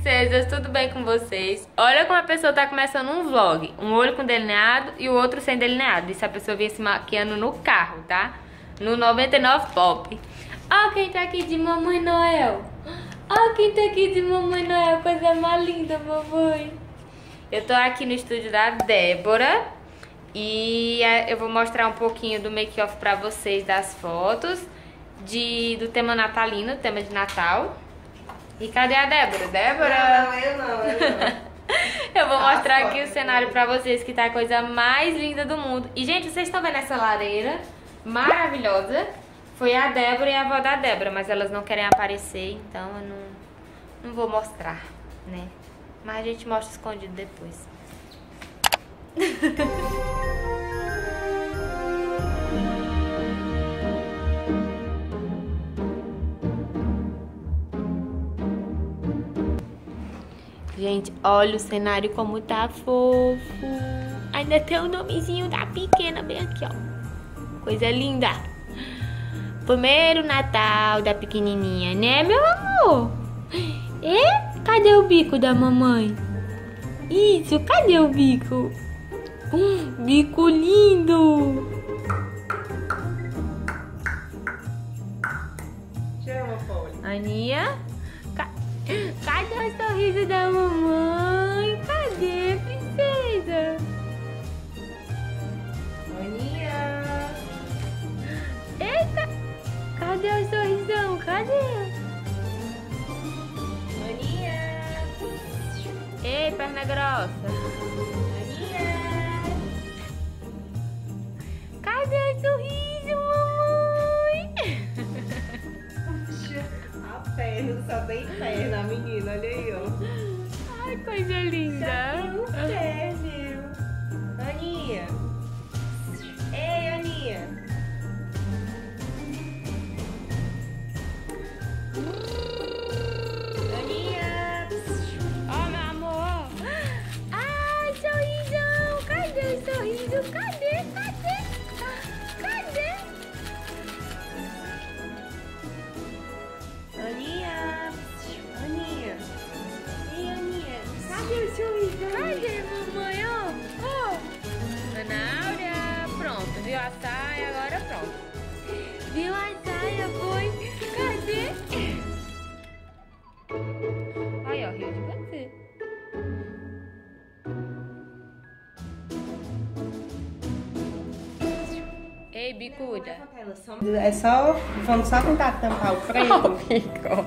princesas, tudo bem com vocês? Olha como a pessoa tá começando um vlog. Um olho com delineado e o outro sem delineado. E se a pessoa vinha se maquiando no carro, tá? No 99 Pop. Ó quem tá aqui de Mamãe Noel. Ó quem tá aqui de Mamãe Noel. Coisa mais linda, mamãe. Eu tô aqui no estúdio da Débora. E eu vou mostrar um pouquinho do make-off pra vocês, das fotos do tema natalino, tema de Natal. E cadê a Débora? Débora! Não, eu não. Eu vou mostrar aqui o cenário pra vocês, que tá a coisa mais linda do mundo. E, gente, vocês estão vendo essa lareira maravilhosa? Foi a Débora e a avó da Débora, mas elas não querem aparecer, então eu não vou mostrar, né? Mas a gente mostra escondido depois. Gente, olha o cenário como tá fofo. Ainda tem o nomezinho da pequena bem aqui, ó. Coisa linda. Primeiro Natal da pequenininha, né, meu amor? E cadê o bico da mamãe? Isso, cadê o bico? Bico lindo. Chama, Folha. Aninha, cadê o sorriso da mamãe? Cadê, princesa? Aninha. Eita, cadê o sorrisão? Cadê? Aninha. Ei, perna grossa. Cadê o sorriso, mamãe? A perna, só tem perna, a menina, olha aí, ó. Ai, coisa linda. Sério. Aninha. Ei, Aninha. Aninha. Ó, meu amor. Ai, sorrisão. Cadê o sorriso? Cadê? Aninha. Aninha. Ei, Aninha. Cadê o sorriso? Cadê, mamãe? Ó. Ana Áurea. Pronto, viu a saia? Agora pronto. Viu a saia? Foi. Cadê? Aí, ó, riu de você. Ei, bicuda. É só, vamos só tentar tampar o preto.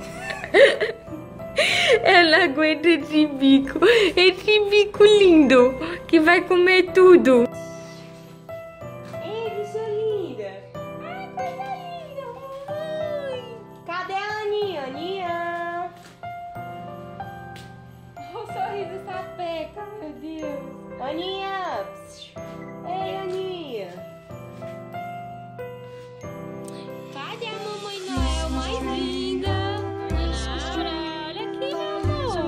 Ela aguenta esse bico lindo, que vai comer tudo. Ei, bicha linda. Ai, coisa linda, mamãe. Cadê a Aninha? Aninha. O sorriso sapeca, meu Deus. Aninha. Ei, Aninha. Cadê a Mamãe Noel mais linda? Olha aqui, meu amor.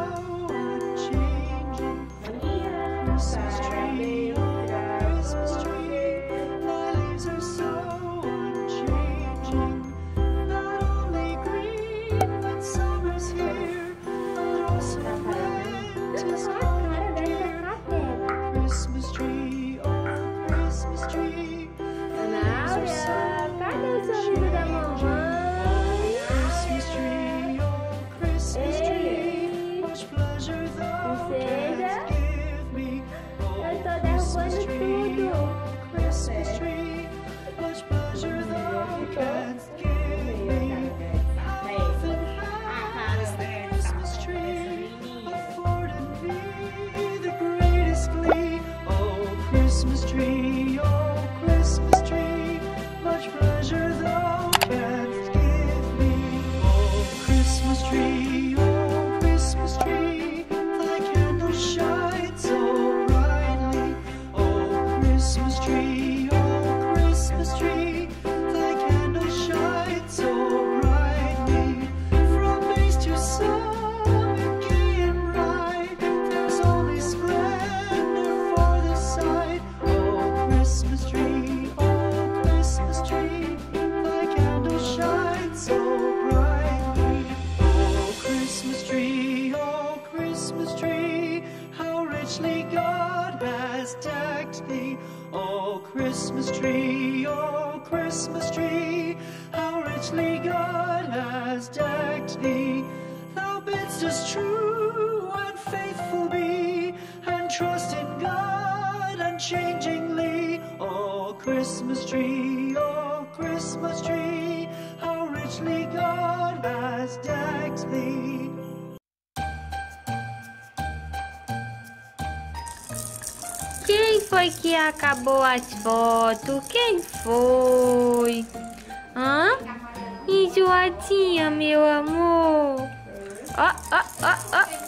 Cadê o sorriso da mamãe? Princesa, eu tô derrubando tudo. Christmas tree, oh Christmas tree, much pleasure thou canst give me. Oh Christmas tree, thy candle shines so brightly. Oh Christmas tree, oh Oh, Christmas tree, how richly God has decked thee. Thou bidst us true and faithful be, and trust in God unchangingly. Oh, Christmas tree, how richly God has decked thee. Quem foi que acabou as fotos? Quem foi? Hã? Enjoadinha, meu amor. Ó, ó, ó, ó.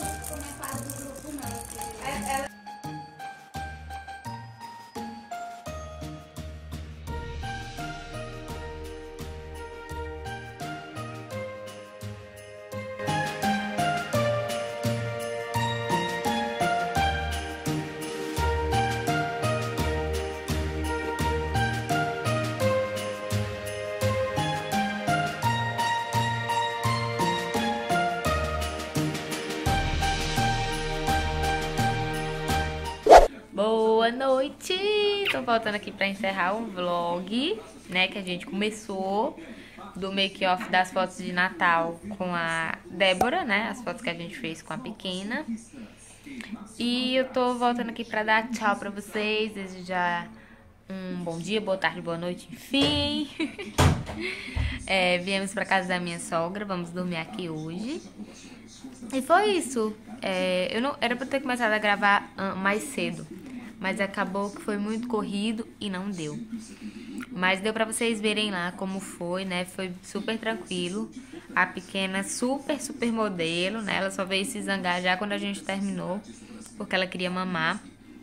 Boa noite! Tô voltando aqui pra encerrar um vlog, né, que a gente começou do make-off das fotos de Natal com a Débora, né, as fotos que a gente fez com a pequena. E eu tô voltando aqui pra dar tchau pra vocês, desejar um bom dia, boa tarde, boa noite, enfim. Viemos pra casa da minha sogra, vamos dormir aqui hoje. E foi isso. Eu não era pra ter começado a gravar mais cedo, mas acabou que foi muito corrido e não deu. Mas deu pra vocês verem lá como foi, né? Foi super tranquilo. A pequena super modelo, né? Ela só veio se zangar já quando a gente terminou, porque ela queria mamar.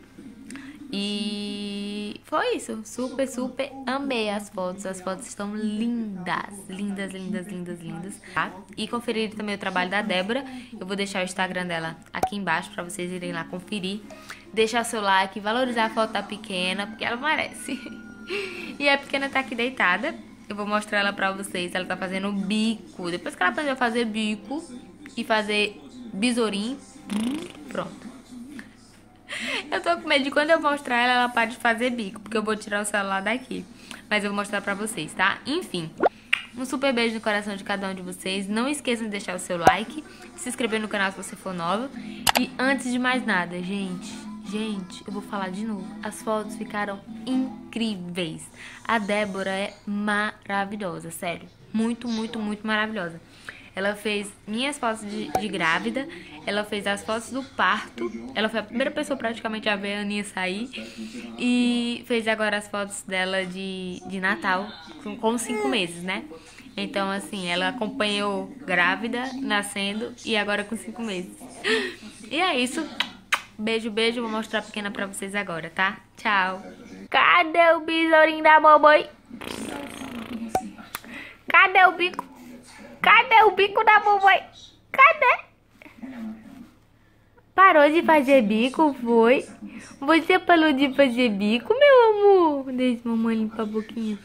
E foi isso. Super amei as fotos. As fotos estão lindas. Lindas. Tá? E conferir também o trabalho da Débora. Eu vou deixar o Instagram dela aqui embaixo pra vocês irem lá conferir. Deixar seu like, valorizar a foto da pequena, porque ela merece. E a pequena tá aqui deitada. Eu vou mostrar ela pra vocês. Ela tá fazendo bico. Depois que ela aprendeu a fazer bico e fazer besourinho, pronto. Eu tô com medo de quando eu mostrar ela para de fazer bico, porque eu vou tirar o celular daqui. Mas eu vou mostrar pra vocês, tá? Enfim, um super beijo no coração de cada um de vocês. Não esqueçam de deixar o seu like, se inscrever no canal se você for nova. E antes de mais nada, gente, eu vou falar de novo. As fotos ficaram incríveis. A Débora é maravilhosa, sério. Muito maravilhosa. Ela fez minhas fotos de grávida, ela fez as fotos do parto, ela foi a primeira pessoa praticamente a ver a Aninha sair, e fez agora as fotos dela de Natal, com 5 meses, né? Então, assim, ela acompanhou grávida, nascendo e agora com 5 meses. E é isso. Beijo, vou mostrar a pequena pra vocês agora, tá? Tchau. Cadê o besourinho da mamãe? Cadê o bico? Cadê o bico da mamãe? Cadê? Parou de fazer bico, foi? Você parou de fazer bico, meu amor? Deixa a mamãe limpar a boquinha.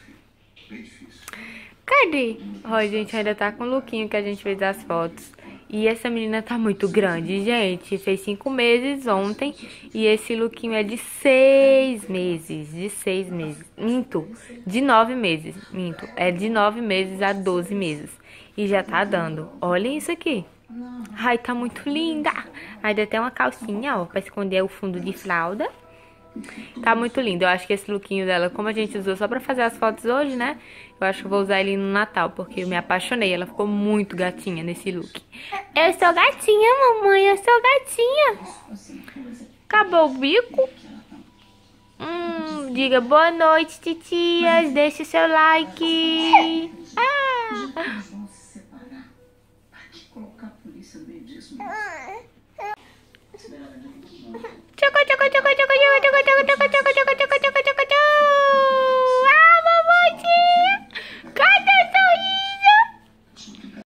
Cadê? Ó, gente, ainda tá com o lookinho que a gente fez as fotos. E essa menina tá muito grande, gente. Fez 5 meses ontem. E esse lookinho é de 6 meses. De 6 meses. Minto. De 9 meses. Minto. É de 9 meses a 12 meses. E já tá dando. Olhem isso aqui. Ai, tá muito linda. Aí deu até uma calcinha, ó, pra esconder o fundo de fralda. Tá muito lindo. Eu acho que esse lookinho dela, como a gente usou só pra fazer as fotos hoje, né? Eu acho que eu vou usar ele no Natal, porque eu me apaixonei. Ela ficou muito gatinha nesse look. Eu sou gatinha, mamãe. Eu sou gatinha. Acabou o bico? Diga boa noite, titias. Deixe seu like. Tchaca, tchaca, tchaca, tchaca, tchaca, tchaca, tchaca, tchaca.